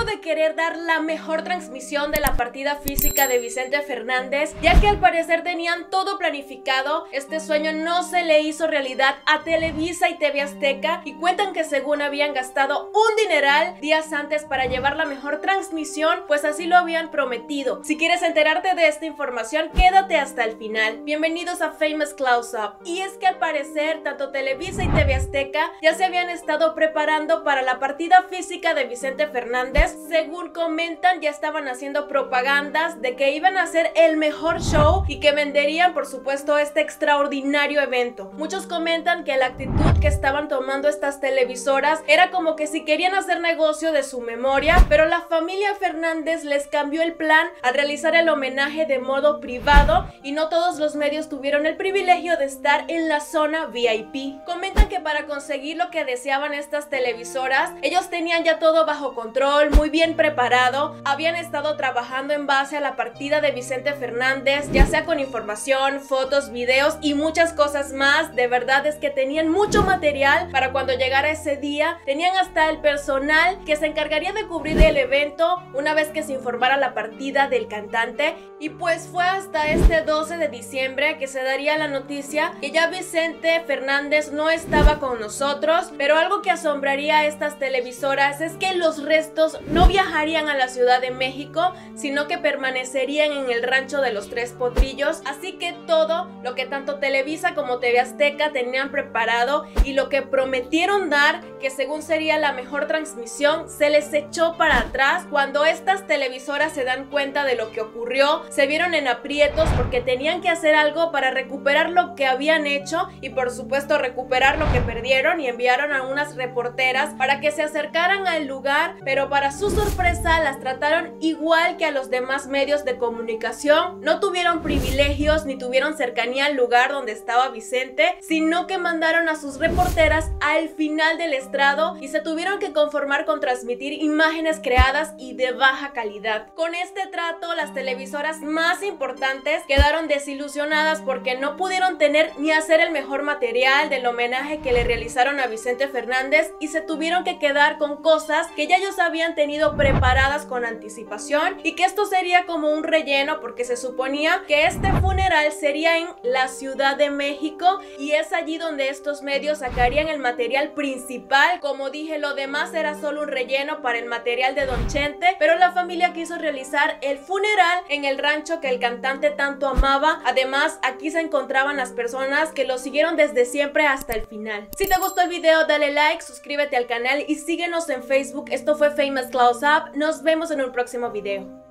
luego de querer dar la mejor transmisión de la partida física de Vicente Fernández, ya que al parecer tenían todo planificado, este sueño no se le hizo realidad a Televisa y TV Azteca, y cuentan que según habían gastado un dineral días antes para llevar la mejor transmisión, pues así lo habían prometido. Si quieres enterarte de esta información, quédate hasta el final. Bienvenidos a Famous Close Up. Y es que al parecer tanto Televisa y TV Azteca ya se habían estado preparando para la partida física de Vicente Fernández. Según comentan, ya estaban haciendo propagandas de que iban a hacer el mejor show y que venderían por supuesto este extraordinario evento. Muchos comentan que la actitud que estaban tomando estas televisoras era como que si querían hacer negocio de su memoria, pero la familia Fernández les cambió el plan al realizar el homenaje de modo privado y no todos los medios tuvieron el privilegio de estar en la zona VIP. Comentan que para conseguir lo que deseaban estas televisoras, ellos tenían ya todo bajo control, muy bien preparado, habían estado trabajando en base a la partida de Vicente Fernández, ya sea con información, fotos, videos y muchas cosas más. De verdad es que tenían mucho material para cuando llegara ese día. Tenían hasta el personal que se encargaría de cubrir el evento una vez que se informara la partida del cantante, y pues fue hasta este 12 de diciembre que se daría la noticia que ya Vicente Fernández no estaba con nosotros. Pero algo que asombraría a estas televisoras es que los restos no viajarían a la Ciudad de México, sino que permanecerían en el rancho de los Tres Potrillos. Así que todo lo que tanto Televisa como TV Azteca tenían preparado y lo que prometieron dar, que según sería la mejor transmisión, se les echó para atrás. Cuando estas televisoras se dan cuenta de lo que ocurrió, se vieron en aprietos porque tenían que hacer algo para recuperar lo que habían hecho y por supuesto recuperar lo que perdieron, y enviaron a unas reporteras para que se acercaran al lugar, pero para su sorpresa las trataron igual que a los demás medios de comunicación. No tuvieron privilegios ni tuvieron cercanía al lugar donde estaba Vicente, sino que mandaron a sus reporteras al final del estrado y se tuvieron que conformar con transmitir imágenes creadas y de baja calidad. Con este trato, las televisoras más importantes quedaron desilusionadas porque no pudieron tener ni hacer el mejor material del homenaje que le realizaron a Vicente Fernández, y se tuvieron que quedar con cosas que ya ellos habían tenido preparadas con anticipación, y que esto sería como un relleno porque se suponía que este funeral sería en la Ciudad de México y es allí donde estos medios sacarían el material principal. Como dije, lo demás era solo un relleno para el material de Don Chente, pero la familia quiso realizar el funeral en el rancho que el cantante tanto amaba. Además, aquí se encontraban las personas que lo siguieron desde siempre hasta el final. Si te gustó el video, dale like, suscríbete al canal y síguenos en Facebook. Esto fue Famous Close Up. Nos vemos en un próximo video.